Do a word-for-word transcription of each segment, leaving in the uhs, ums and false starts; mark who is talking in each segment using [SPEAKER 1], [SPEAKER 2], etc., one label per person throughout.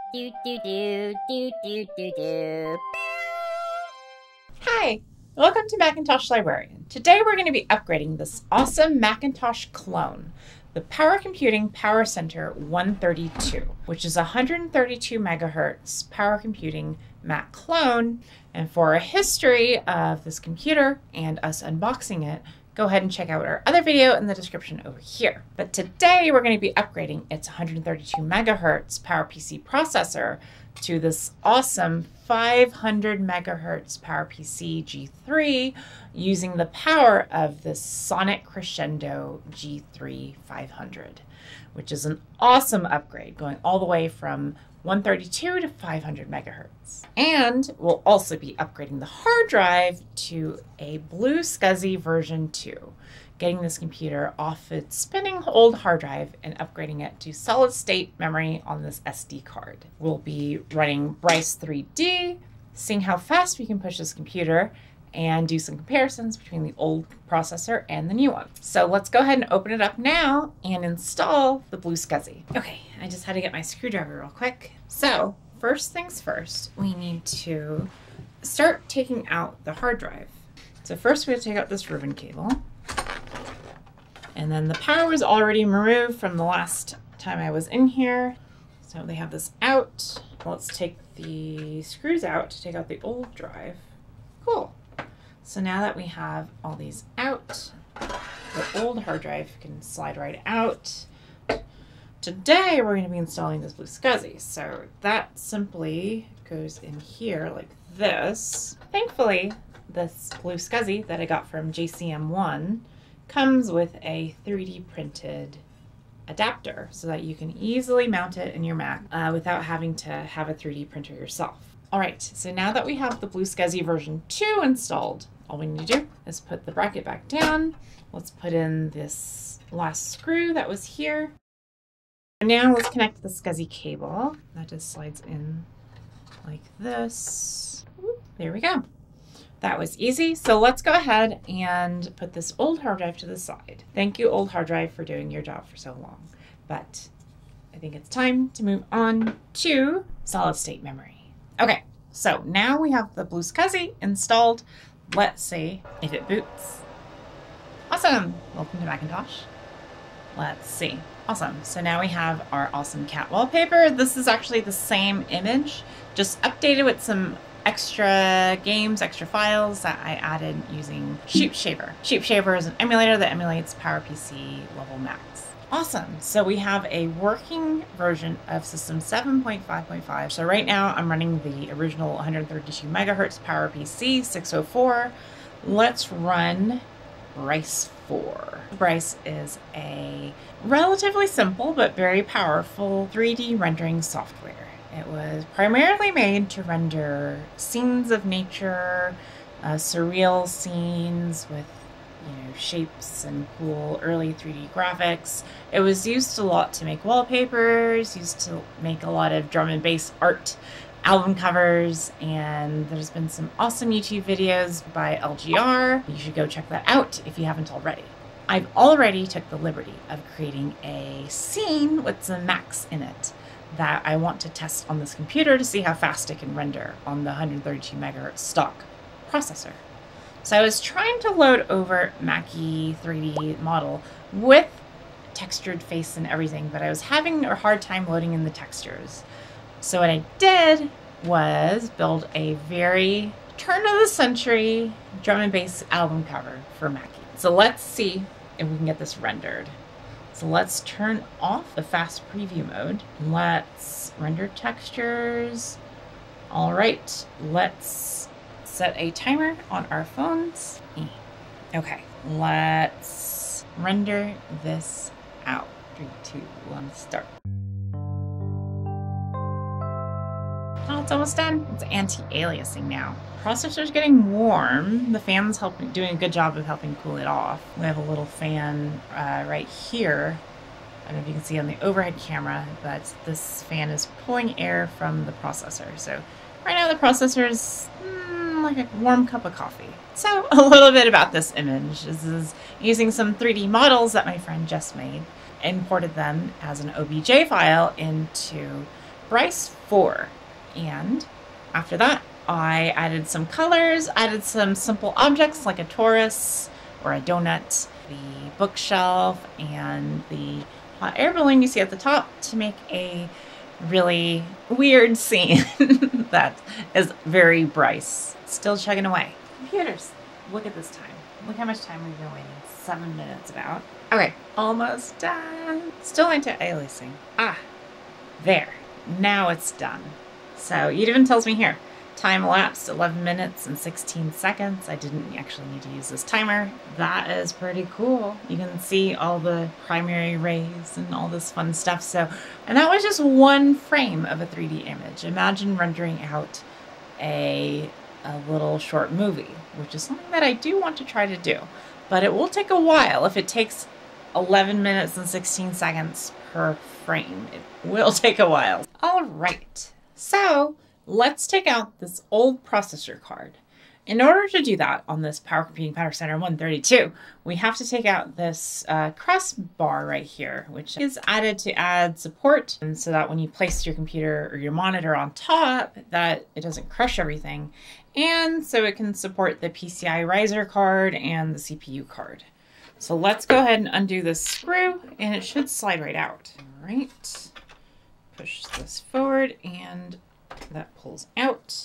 [SPEAKER 1] Do do do do do do do.
[SPEAKER 2] Hi, welcome to Macintosh Librarian. Today we're going to be upgrading this awesome Macintosh clone, the Power Computing Power Center one thirty-two, which is a one hundred thirty-two megahertz power computing Mac clone. And for a history of this computer and us unboxing it, go ahead and check out our other video in the description over here. But today we're going to be upgrading its one hundred thirty-two megahertz PowerPC processor to this awesome five hundred megahertz PowerPC G three using the power of this Sonnet Crescendo G three five hundred, which is an awesome upgrade going all the way from one thirty-two to five hundred megahertz. And we'll also be upgrading the hard drive to a BlueSCSI version two, getting this computer off its spinning old hard drive and upgrading it to solid state memory on this S D card. We'll be running Bryce three D, seeing how fast we can push this computer, and do some comparisons between the old processor and the new one. So let's go ahead and open it up now and install the BlueSCSI. Okay, I just had to get my screwdriver real quick. So first things first, we need to start taking out the hard drive. So first we have to take out this ribbon cable. And then the power was already removed from the last time I was in here. So they have this out. Let's take the screws out to take out the old drive. Cool. So now that we have all these out, the old hard drive can slide right out. Today we're going to be installing this BlueSCSI. So that simply goes in here like this. Thankfully, this BlueSCSI that I got from J C M one comes with a three D printed adapter so that you can easily mount it in your Mac uh, without having to have a three D printer yourself. All right, so now that we have the BlueSCSI version two installed, all we need to do is put the bracket back down. Let's put in this last screw that was here. And now let's connect the SCSI cable. That just slides in like this. There we go. That was easy. So let's go ahead and put this old hard drive to the side. Thank you, old hard drive, for doing your job for so long. But I think it's time to move on to solid state memory. Okay, so now we have the BlueSCSI installed. Let's see if it boots. Awesome. Welcome to Macintosh. Let's see. Awesome. So now we have our awesome cat wallpaper. This is actually the same image, just updated with some extra games, extra files that I added using SheepShaver. SheepShaver is an emulator that emulates PowerPC level Macs. Awesome. So we have a working version of System seven point five point five. So right now I'm running the original one hundred thirty-two megahertz PowerPC six oh four. Let's run Bryce four. Bryce is a relatively simple but very powerful three D rendering software. It was primarily made to render scenes of nature, uh, surreal scenes with you know, shapes and cool early three D graphics. It was used a lot to make wallpapers, used to make a lot of drum and bass art, album covers, and there's been some awesome YouTube videos by L G R. You should go check that out if you haven't already. I've already took the liberty of creating a scene with some Macs in it that I want to test on this computer to see how fast it can render on the one hundred thirty-two megahertz stock processor. So I was trying to load over Mackie three D model with textured face and everything, but I was having a hard time loading in the textures. So what I did was build a very turn of the century drum and bass album cover for Mackie. So let's see if we can get this rendered. So let's turn off the fast preview mode. Let's render textures. All right, let's set a timer on our phones. Okay, let's render this out. Three, two, one, start. Oh, it's almost done. It's anti-aliasing now. Processor's getting warm. The fan's helping, doing a good job of helping cool it off. We have a little fan uh, right here. I don't know if you can see on the overhead camera, but this fan is pulling air from the processor. So right now the processor is mm, like a warm cup of coffee. So a little bit about this image. This is using some three D models that my friend just made, imported them as an O B J file into Bryce four. And after that, I added some colors, added some simple objects like a torus or a donut, the bookshelf, and the hot air balloon you see at the top to make a really weird scene that is very Bryce. Still chugging away. Computers, look at this time. Look how much time we've been waiting. Seven minutes about. Okay, almost done. Still anti-aliasing. Ah, there. Now it's done. So it even tells me here, time elapsed eleven minutes and sixteen seconds. I didn't actually need to use this timer. That is pretty cool. You can see all the primary rays and all this fun stuff. So, and that was just one frame of a three D image. Imagine rendering out a, a little short movie, which is something that I do want to try to do. But it will take a while. If it takes eleven minutes and sixteen seconds per frame, it will take a while. All right. So let's take out this old processor card. In order to do that on this Power Computing Power Center one thirty-two, we have to take out this uh, crossbar right here, which is added to add support, and so that when you place your computer or your monitor on top, that it doesn't crush everything, and so it can support the P C I riser card and the C P U card. So let's go ahead and undo this screw, and it should slide right out. All right. Push this forward and that pulls out.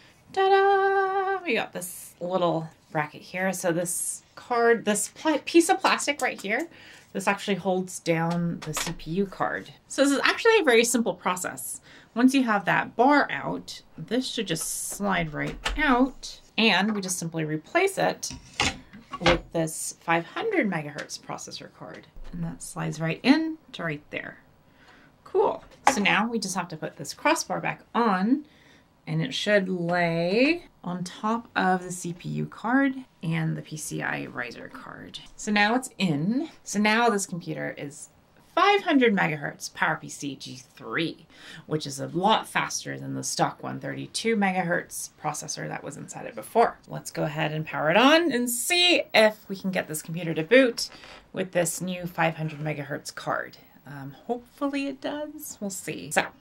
[SPEAKER 2] Ta-da! We got this little bracket here. So this card, this piece of plastic right here, this actually holds down the C P U card. So this is actually a very simple process. Once you have that bar out, this should just slide right out, and we just simply replace it with this five hundred megahertz processor card. And that slides right in to right there. Cool. So now we just have to put this crossbar back on, and it should lay on top of the C P U card and the P C I riser card. So now it's in. So now this computer is five hundred megahertz PowerPC G three, which is a lot faster than the stock one thirty-two megahertz processor that was inside it before. Let's go ahead and power it on and see if we can get this computer to boot with this new five hundred megahertz card. Um, hopefully it does. We'll see. So,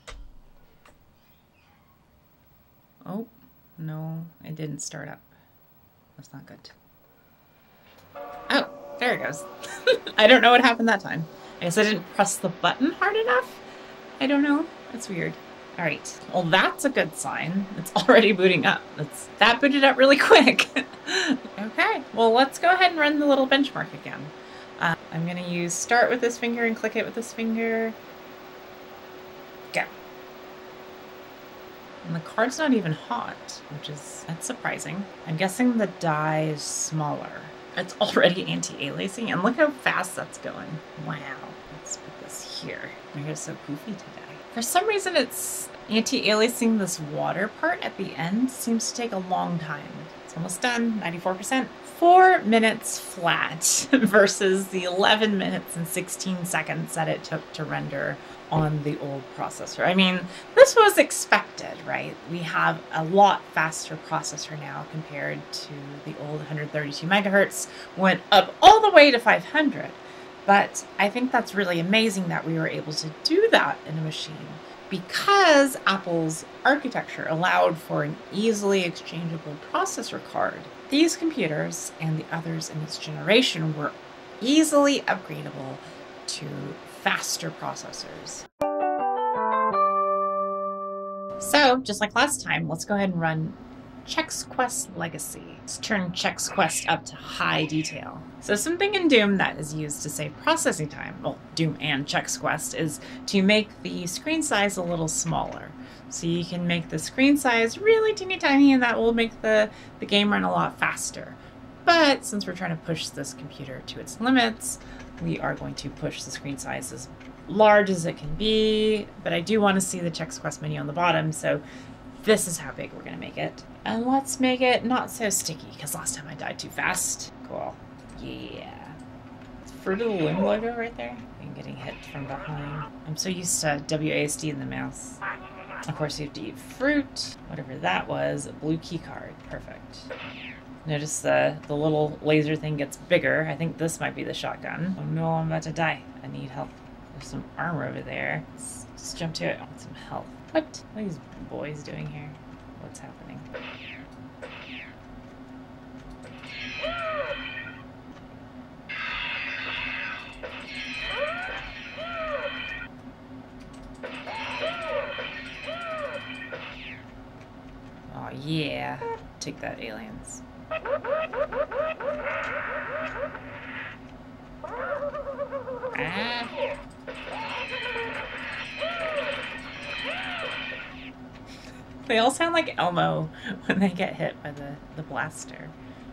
[SPEAKER 2] oh, no, it didn't start up. That's not good. Oh, there it goes. I don't know what happened that time. I guess I didn't press the button hard enough. I don't know. It's weird. All right. Well, that's a good sign. It's already booting up. It's, that booted up really quick. Okay. Well, let's go ahead and run the little benchmark again. Uh, I'm going to use start with this finger and click it with this finger. Go. And the card's not even hot, which is, that's surprising. I'm guessing the die is smaller. It's already anti-aliasing, and look how fast that's going. Wow. Let's put this here. My hair's so poofy today. For some reason, it's anti-aliasing this water part at the end. Seems to take a long time. It's almost done, ninety-four percent. Four minutes flat versus the eleven minutes and sixteen seconds that it took to render on the old processor. I mean, this was expected, right? We have a lot faster processor now compared to the old one thirty-two megahertz, went up all the way to five hundred. But I think that's really amazing that we were able to do that in a machine because Apple's architecture allowed for an easily exchangeable processor card. These computers and the others in its generation were easily upgradable to faster processors. So, just like last time, let's go ahead and run Chex Quest Legacy. Let's turn Chex Quest up to high detail. So something in Doom that is used to save processing time, well, Doom and Chex Quest, is to make the screen size a little smaller. So you can make the screen size really teeny tiny, and that will make the, the game run a lot faster. But since we're trying to push this computer to its limits, we are going to push the screen size as large as it can be. But I do want to see the Chex Quest menu on the bottom, so this is how big we're going to make it. And let's make it not so sticky, because last time I died too fast. Cool. Yeah. It's Fruit of the Loom logo right there. I'm getting hit from behind. I'm so used to W A S D in the mouse. Of course, you have to eat fruit. Whatever that was, a blue key card. Perfect. Notice the, the little laser thing gets bigger. I think this might be the shotgun. Oh no, I'm about to die. I need help. There's some armor over there. Let's just jump to it. I want some health. What? What are these boys doing here? What's happening? Oh yeah. Take that, aliens. Ah. They all sound like Elmo when they get hit by the, the blaster.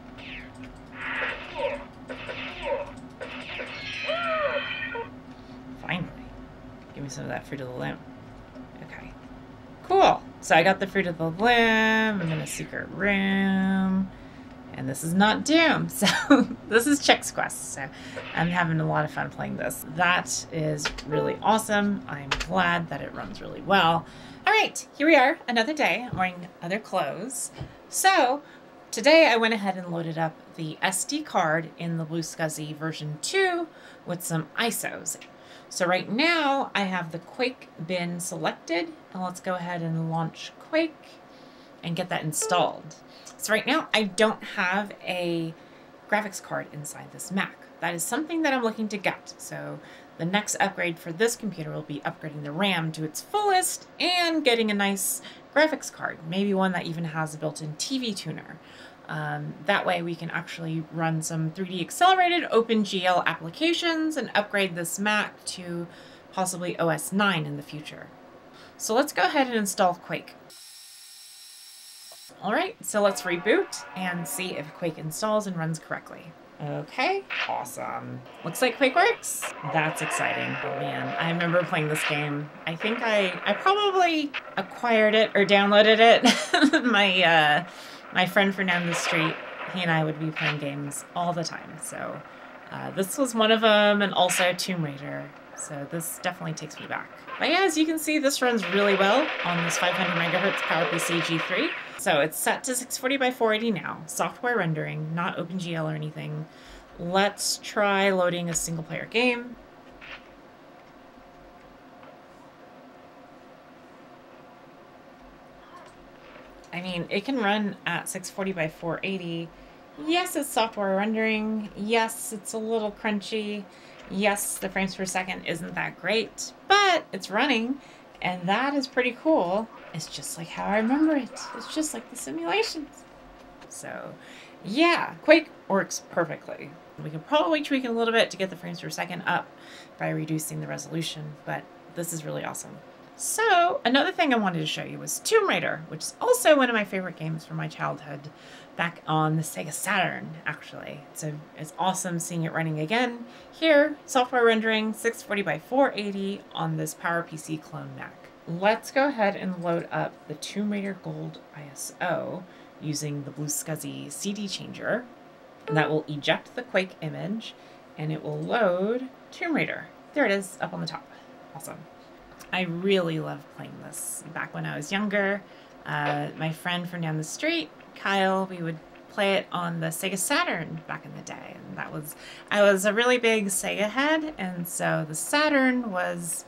[SPEAKER 2] Finally. Give me some of that fruit of the limb. Okay. Cool. So I got the fruit of the limb. I'm in a secret room. And this is not Doom. So this is Chick's Quest. So I'm having a lot of fun playing this. That is really awesome. I'm glad that it runs really well. All right, here we are, another day. I'm wearing other clothes. So today I went ahead and loaded up the S D card in the BlueSCSI version two with some I S Os. So right now I have the Quake bin selected, and let's go ahead and launch Quake and get that installed. So right now I don't have a graphics card inside this Mac. That is something that I'm looking to get. So the next upgrade for this computer will be upgrading the RAM to its fullest and getting a nice graphics card, maybe one that even has a built-in T V tuner. Um, that way we can actually run some three D accelerated OpenGL applications and upgrade this Mac to possibly O S nine in the future. So let's go ahead and install Quake. All right, so let's reboot and see if Quake installs and runs correctly. Okay, awesome. Looks like Quake works. That's exciting. Oh man, I remember playing this game. I think I, I probably acquired it or downloaded it. my, uh, my friend from down the street, he and I would be playing games all the time. So uh, this was one of them, and also Tomb Raider. So this definitely takes me back. But yeah, as you can see, this runs really well on this five hundred megahertz PowerPC G three. So it's set to six forty by four eighty now. Software rendering, not OpenGL or anything. Let's try loading a single player game. I mean, it can run at six forty by four eighty. Yes, it's software rendering. Yes, it's a little crunchy. Yes, the frames per second isn't that great, but it's running, and that is pretty cool. It's just like how I remember it. It's just like the simulations. So, yeah, Quake works perfectly. We can probably tweak it a little bit to get the frames per second up by reducing the resolution, but this is really awesome. So, another thing I wanted to show you was Tomb Raider, which is also one of my favorite games from my childhood, back on the Sega Saturn, actually. So it's awesome seeing it running again. Here, software rendering six forty by four eighty on this PowerPC clone Mac. Let's go ahead and load up the Tomb Raider Gold I S O using the BlueSCSI C D changer. And that will eject the Quake image, and it will load Tomb Raider. There it is, up on the top. Awesome. I really loved playing this back when I was younger. Uh, my friend from down the street, Kyle, we would play it on the Sega Saturn back in the day. And that was, I was a really big Sega head, and so the Saturn was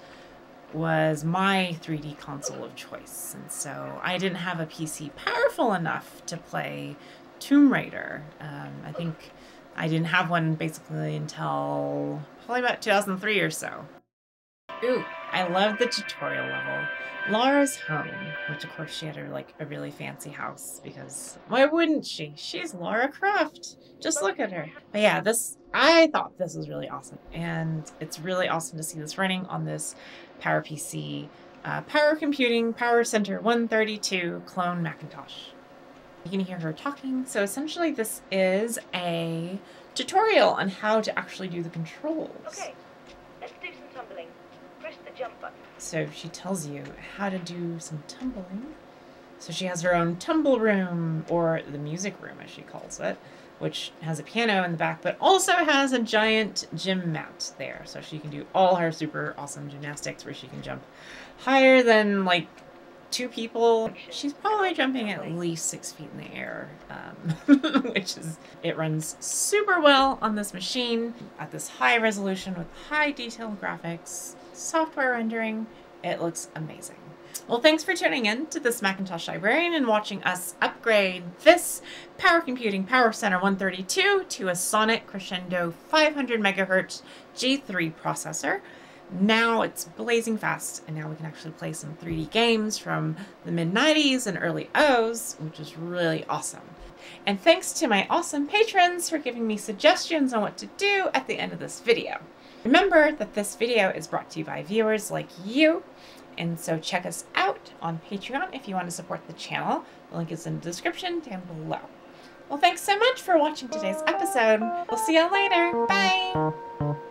[SPEAKER 2] was my three D console of choice. And so I didn't have a P C powerful enough to play Tomb Raider. Um, I think I didn't have one basically until probably about two thousand three or so. Ooh, I love the tutorial level. Laura's home, which of course she had her like a really fancy house, because why wouldn't she? She's Lara Croft. Just look at her. But yeah, this, I thought this was really awesome, and it's really awesome to see this running on this PowerPC uh, Power Computing Power Center one thirty-two clone Macintosh. You can hear her talking. So essentially this is a tutorial on how to actually do the controls.
[SPEAKER 3] Okay, let's do some tumbling. Press the jump button.
[SPEAKER 2] So she tells you how to do some tumbling. So she has her own tumble room, or the music room as she calls it, which has a piano in the back, but also has a giant gym mat there. So she can do all her super awesome gymnastics where she can jump higher than like two people. She's probably jumping at least six feet in the air, um, which is, it runs super well on this machine at this high resolution with high detailed graphics, software rendering. It looks amazing. Well, thanks for tuning in to this Macintosh Librarian and watching us upgrade this Power Computing Power Center one thirty-two to a Sonnet Crescendo five hundred megahertz G three processor. Now it's blazing fast, and now we can actually play some three D games from the mid nineties and early O's, which is really awesome. And thanks to my awesome patrons for giving me suggestions on what to do at the end of this video. Remember that this video is brought to you by viewers like you, and so check us out on Patreon if you want to support the channel. The link is in the description down below. Well, thanks so much for watching today's episode. We'll see you later. Bye!